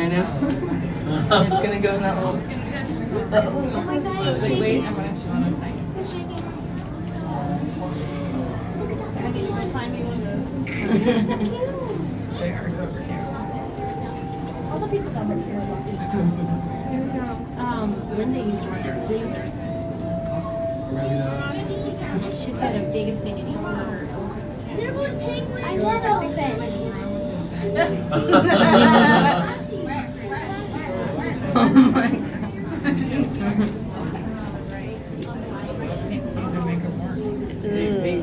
know. It's gonna go in that little. Oh my god. Wait, I'm gonna chew on this thing. I need to find me one of those. They're so cute. They are super cute. All the people that work here are lucky. Linda used to work at Xavier. She's got a big affinity for her elephants. They're going penguins. I love elephants. Oh my god. Can't seem to make it work. It's big.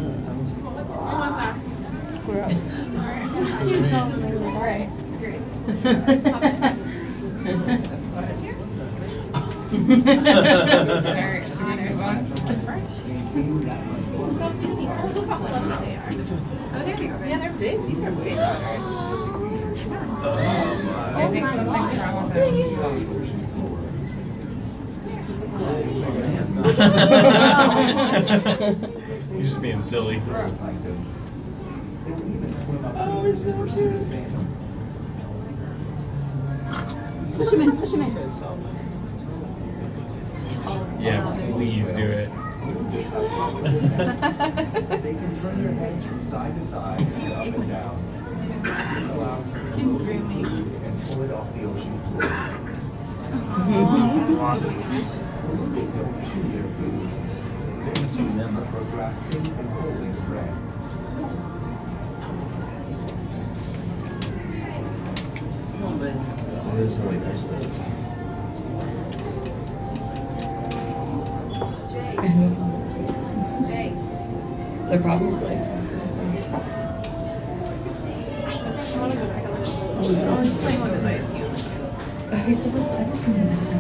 Gross. Students all in the room. All right. Very exciting. Look how fluffy they are. Oh, there we go. Yeah, they're big. These are big otters. I think something's wrong with them. You're just being silly. Oh, it's so cute. Push him in, push him in. Yeah, please do it. They can turn their heads from side to side and up and down. This allows them to move and pull it off the ocean floor. They don't chew their food. They just remember for grasping and holding breath. Oh, there's really nice things. They're probably like. Oh, he's playing with his ice cubes. He's supposed to.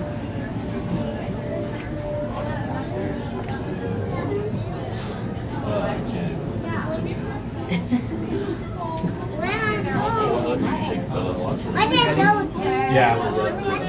Yeah.